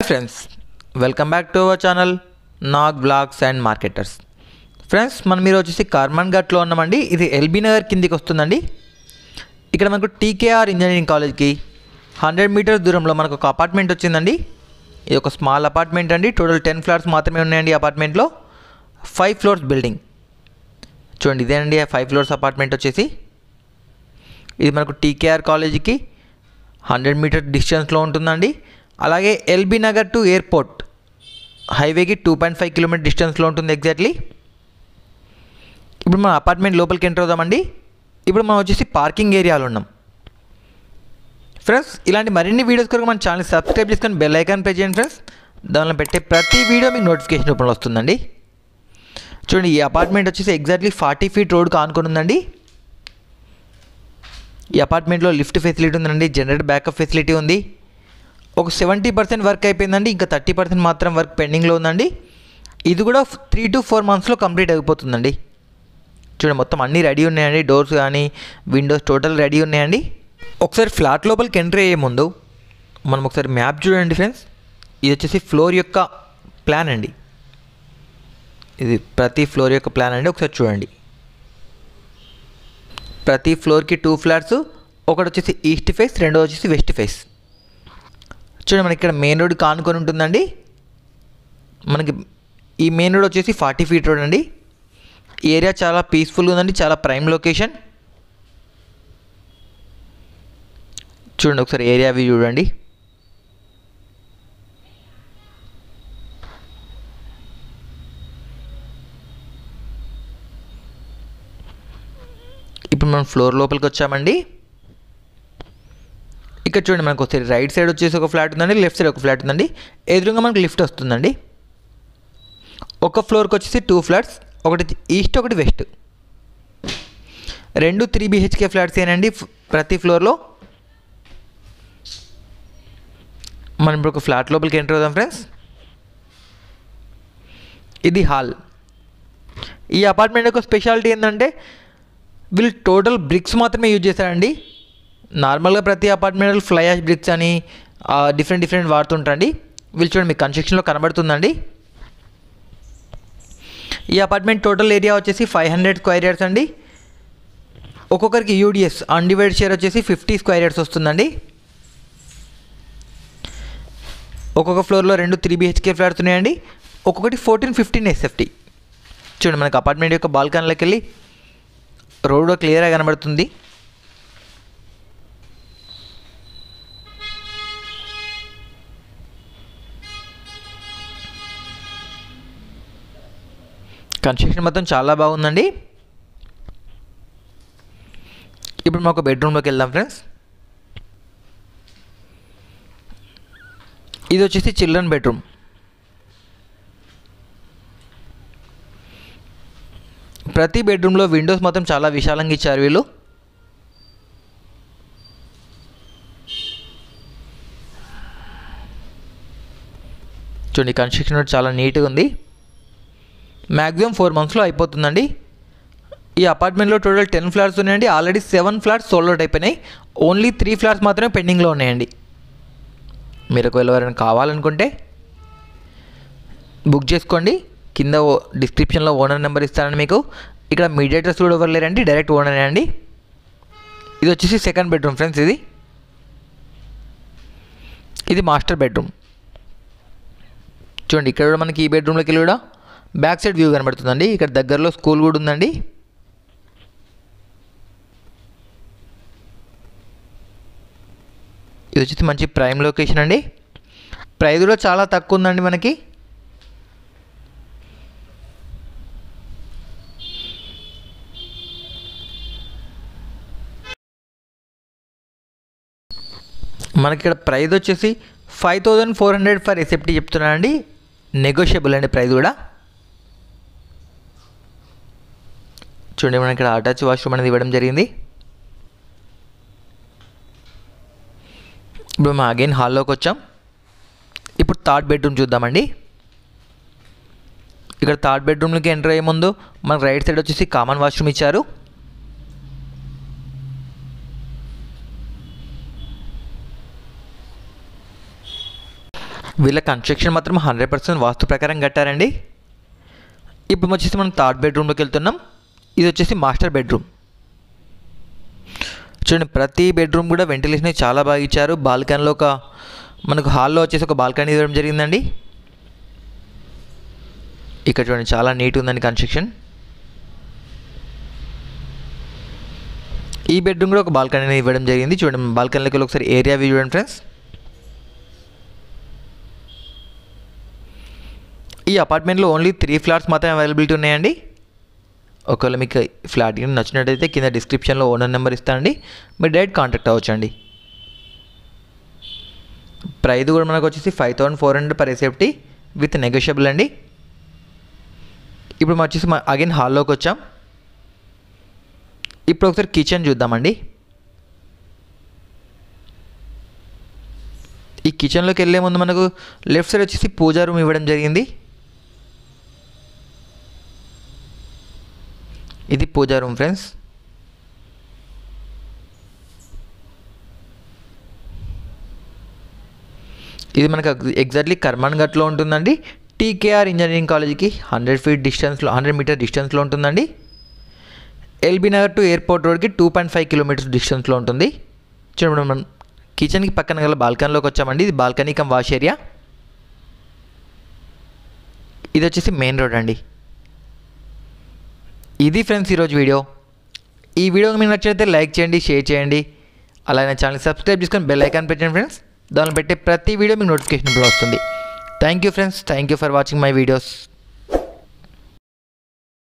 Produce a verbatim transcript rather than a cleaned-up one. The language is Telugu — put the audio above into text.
Friends welcome back to our channel Nag blogs and marketers. Friends మనం మీరు వచ్చేసి కర్మన్ ఘట్లో ఉన్నామండి. ఇది ఎల్బీ నగర్ కిందికి వస్తుందండి. ఇక్కడ మనకు టీకేఆర్ ఇంజనీరింగ్ కాలేజ్కి హండ్రెడ్ మీటర్స్ దూరంలో మనకు ఒక అపార్ట్మెంట్ వచ్చిందండి. ఇది ఒక స్మాల్ అపార్ట్మెంట్ అండి. టోటల్ టెన్ ఫ్లాట్స్ మాత్రమే ఉన్నాయండి అపార్ట్మెంట్లో. ఫైవ్ ఫ్లోర్స్ బిల్డింగ్ చూడండి, ఇదేనండి ఫైవ్ ఫ్లోర్స్ అపార్ట్మెంట్ వచ్చేసి. ఇది మనకు టీకేఆర్ కాలేజీకి హండ్రెడ్ మీటర్ డిస్టెన్స్లో ఉంటుందండి. అలాగే ఎల్బీ నగర్ టు ఎయిర్పోర్ట్ హైవేకి టూ పాయింట్ ఫైవ్ కిలోమీటర్ డిస్టెన్స్లో ఉంటుంది ఎగ్జాక్ట్లీ. ఇప్పుడు మనం అపార్ట్మెంట్ లోపలికి ఎంటర్ అవుదామండి. ఇప్పుడు మనం వచ్చేసి పార్కింగ్ ఏరియాలో ఉన్నాం. ఫ్రెండ్స్ ఇలాంటి మరిన్ని వీడియోస్ కొరకు మన ఛానల్ సబ్స్క్రైబ్ చేసుకొని బెల్ ఐకాన్ ప్రెస్ చేయండి ఫ్రెండ్స్. దానిలో పెట్టే ప్రతి వీడియో మీకు నోటిఫికేషన్ రూపంలో వస్తుందండి. చూడండి, ఈ అపార్ట్మెంట్ వచ్చేసి ఎగ్జాక్ట్లీ ఫార్టీ ఫీట్ రోడ్కి ఆనుకొని ఉందండి. ఈ అపార్ట్మెంట్లో లిఫ్ట్ ఫెసిలిటీ ఉందండి, జనరేటర్ బ్యాకప్ ఫెసిలిటీ ఉంది. ఒక సెవెంటీ పర్సెంట్ వర్క్ అయిపోయిందండి, ఇంకా థర్టీ పర్సెంట్ మాత్రం వర్క్ పెండింగ్లో ఉందండి. ఇది కూడా త్రీ టు ఫోర్ మంత్స్లో కంప్లీట్ అయిపోతుందండి. చూడండి, మొత్తం అన్నీ రెడీ ఉన్నాయండి. డోర్స్ కానీ విండోస్ టోటల్ రెడీ ఉన్నాయండి. ఒకసారి ఫ్లాట్ లోపలికి ఎంట్రీ అయ్యే ముందు మనం ఒకసారి మ్యాప్ చూడండి ఫ్రెండ్స్. ఇది వచ్చేసి ఫ్లోర్ యొక్క ప్లాన్ అండి. ఇది ప్రతి ఫ్లోర్ యొక్క ప్లాన్ అండి. ఒకసారి చూడండి, ప్రతి ఫ్లోర్కి టూ ఫ్లాట్స్, ఒకటి వచ్చేసి ఈస్ట్ ఫేస్, రెండో వచ్చేసి వెస్ట్ ఫేస్. చూడండి, మనకి ఇక్కడ మెయిన్ రోడ్ కానుకొని ఉంటుందండి. మనకి ఈ మెయిన్ రోడ్ వచ్చేసి ఫార్టీ ఫీట్ రోడ్ అండి. ఈ ఏరియా చాలా పీస్ఫుల్గా ఉందండి, చాలా ప్రైమ్ లొకేషన్. చూడండి, ఒకసారి ఏరియా వ్యూ చూడండి. ఇప్పుడు మనం ఫ్లోర్ లోపలికి వచ్చామండి. ఇక్కడ చూడండి, మనకు ఒకసారి రైట్ సైడ్ వచ్చేసి ఒక ఫ్లాట్ ఉందండి, లెఫ్ట్ సైడ్ ఒక ఫ్లాట్ ఉందండి. ఎదురుగా మనకు లిఫ్ట్ వస్తుందండి. ఒక ఫ్లోర్కి వచ్చేసి టూ ఫ్లాట్స్, ఒకటి ఈస్ట్ ఒకటి వెస్ట్. రెండు త్రీ బిహెచ్కే ఫ్లాట్స్ ఏనండి ప్రతి ఫ్లోర్లో. మనం ఇప్పుడు ఒక ఫ్లాట్ లోపలికి ఎంటర్ అవుదాం ఫ్రెండ్స్. ఇది హాల్. ఈ అపార్ట్మెంట్ యొక్క స్పెషాలిటీ ఏంటంటే వీళ్ళు టోటల్ బ్రిక్స్ మాత్రమే యూజ్ చేశారండి. నార్మల్గా ప్రతి అపార్ట్మెంట్లో ఫ్లై యాష్ బ్రిక్స్ అని డిఫరెంట్ డిఫరెంట్ వాడుతుంటారండి. వీళ్ళు చూడండి, మీకు కన్స్ట్రక్షన్లో కనబడుతుందండి. ఈ అపార్ట్మెంట్ టోటల్ ఏరియా వచ్చేసి ఫైవ్ హండ్రెడ్ స్క్వేర్ యార్డ్స్ అండి. ఒక్కొక్కరికి యూడిఎస్ అన్డివైడ్ షేర్ వచ్చేసి ఫిఫ్టీ స్క్వేర్ యార్డ్స్ వస్తుందండి. ఒక్కొక్క ఫ్లోర్లో రెండు త్రీ బిహెచ్కే ఫ్లాట్స్ ఉన్నాయండి. ఒక్కొక్కటి ఫోర్టీన్ ఫిఫ్టీన్ ఎస్ఎఫ్టీ. చూడండి, మనకు అపార్ట్మెంట్ యొక్క బాల్కనీలోకి వెళ్ళి రోడ్ క్లియర్గా కనబడుతుంది. కన్స్ట్రక్షన్ మొత్తం చాలా బాగుందండి. ఇప్పుడు మనం ఒక బెడ్రూమ్లోకి వెళ్దాం ఫ్రెండ్స్. ఇది వచ్చేసి చిల్డ్రన్ బెడ్రూమ్. ప్రతి బెడ్రూమ్లో విండోస్ మొత్తం చాలా విశాలంగా ఇచ్చారు వీళ్ళు. చూడండి, కన్స్ట్రక్షన్ చాలా నీట్గా ఉంది. మ్యాక్సిమం ఫోర్ మంత్స్లో అయిపోతుందండి. ఈ అపార్ట్మెంట్లో టోటల్ టెన్ ఫ్లాట్స్ ఉన్నాయండి. Already seven flats sold out అయిపోయినాయి. ఓన్లీ త్రీ ఫ్లాట్స్ మాత్రమే పెండింగ్లో ఉన్నాయండి. మీరు ఒకవేళ ఎవరైనా కావాలనుకుంటే బుక్ చేసుకోండి. కింద డిస్క్రిప్షన్లో ఓనర్ నెంబర్ ఇస్తానండి మీకు. ఇక్కడ మీడియేటర్స్ కూడా ఎవరు లేరండి, డైరెక్ట్ ఓనరే అండి. ఇది వచ్చేసి సెకండ్ బెడ్రూమ్ ఫ్రెండ్స్. ఇది ఇది మాస్టర్ బెడ్రూమ్. చూడండి, ఇక్కడ కూడా మనకి ఈ బెడ్రూమ్లోకి వెళ్ళి కూడా బ్యాక్ సైడ్ వ్యూ కనబడుతుందండి. ఇక్కడ దగ్గరలో స్కూల్ కూడా ఉందండి. ఇది వచ్చేసి మంచి ప్రైమ్ లొకేషన్ అండి. ప్రైస్ కూడా చాలా తక్కువ ఉందండి మనకి. మనకి ఇక్కడ ప్రైస్ వచ్చేసి five thousand four hundred for SFT చెప్తున్నానండి. నెగోషియబుల్ అండి ప్రైస్ కూడా. చూడండి, మనం ఇక్కడ అటాచ్ వాష్రూమ్ అనేది ఇవ్వడం జరిగింది. ఇప్పుడు మనం అగైన్ హాల్లోకి వచ్చాం. ఇప్పుడు థర్డ్ బెడ్రూమ్ చూద్దామండి. ఇక్కడ థర్డ్ బెడ్రూమ్లోకి ఎంటర్ అయ్యే ముందు మనకు రైట్ సైడ్ వచ్చేసి కామన్ వాష్రూమ్ ఇచ్చారు. వీళ్ళ కన్స్ట్రక్షన్ మాత్రం హండ్రెడ్ పర్సెంట్ వాస్తు ప్రకారం కట్టారండి. ఇప్పుడు వచ్చేసి మనం థర్డ్ బెడ్రూమ్లోకి వెళ్తున్నాం. ఇది వచ్చేసి మాస్టర్ బెడ్రూమ్. చూడండి, ప్రతి బెడ్రూమ్ కూడా వెంటిలేషన్ చాలా బాగా ఇచ్చారు. బాల్కనీలో ఒక మనకు హాల్లో వచ్చేసి ఒక బాల్కనీ ఇవ్వడం జరిగిందండి. ఇక్కడ చూడండి, చాలా నీట్ ఉందండి కన్స్ట్రక్షన్. ఈ బెడ్రూమ్ కూడా ఒక బాల్కనీ ఇవ్వడం జరిగింది. చూడండి, బాల్కనీలోకి వెళ్ళి ఒకసారి ఏరియా వ్యూ చూడండి ఫ్రెండ్స్. ఈ అపార్ట్మెంట్లో ఓన్లీ త్రీ ఫ్లాట్స్ మాత్రమే అవైలబిలిటీ ఉన్నాయండి. ఒకవేళ మీకు ఫ్లాట్ నచ్చినట్టయితే కింద డిస్క్రిప్షన్లో ఓనర్ నెంబర్ ఇస్తానండి, మీరు డైరెక్ట్ కాంటాక్ట్ అవ్వచ్చండి. ప్రైస్ కూడా మనకు వచ్చేసి five thousand four hundred per SFT with negotiable అండి. ఇప్పుడు మనం వచ్చేసి అగైన్ హాల్లోకి వచ్చాం. ఇప్పుడు ఒకసారి కిచెన్ చూద్దామండి. ఈ కిచెన్లోకి వెళ్ళే ముందు మనకు లెఫ్ట్ సైడ్ వచ్చేసి పూజా రూమ్ ఇవ్వడం జరిగింది. ఇది పూజా రూమ్ ఫ్రెండ్స్. ఇది మనకు ఎగ్జాక్ట్లీ కర్మన్ ఘట్లో ఉంటుందండి. టీకేఆర్ ఇంజనీరింగ్ కాలేజీకి హండ్రెడ్ ఫీట్ డిస్టెన్స్లో హండ్రెడ్ మీటర్ డిస్టెన్స్లో ఉంటుందండి. ఎల్బీ నగర్ టు ఎయిర్పోర్ట్ రోడ్కి టూ పాయింట్ ఫైవ్ కిలోమీటర్స్ డిస్టెన్స్లో ఉంటుంది. చూడండి, మనం కిచెన్కి పక్కన గల బాల్కనీలోకి వచ్చామండి. ఇది బాల్కనీ కమ్ వాష్ ఏరియా. ఇది వచ్చేసి మెయిన్ రోడ్ అండి. ఇది ఫ్రెండ్స్ ఈరోజు వీడియో. ఈ వీడియో మీకు నచ్చితే లైక్ చేయండి, షేర్ చేయండి, అలానే ఛానల్ సబ్స్క్రైబ్ చేసుకొని బెల్ ఐకాన్ పెట్టండి ఫ్రెండ్స్. దానిలో పెట్టే ప్రతి వీడియో మీకు నోటిఫికేషన్ వస్తుంది. Thank you friends, thank you for watching my videos.